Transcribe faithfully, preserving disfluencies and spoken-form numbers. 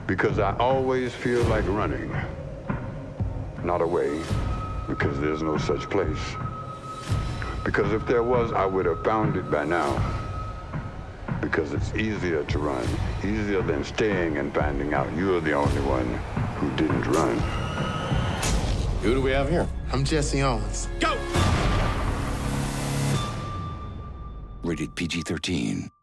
Because I always feel like running. Not away, because there's no such place. Because if there was, I would have found it by now. Because it's easier to run, easier than staying and finding out you're the only one who didn't run. Who do we have here? I'm Jesse Owens. Go! Rated P G thirteen.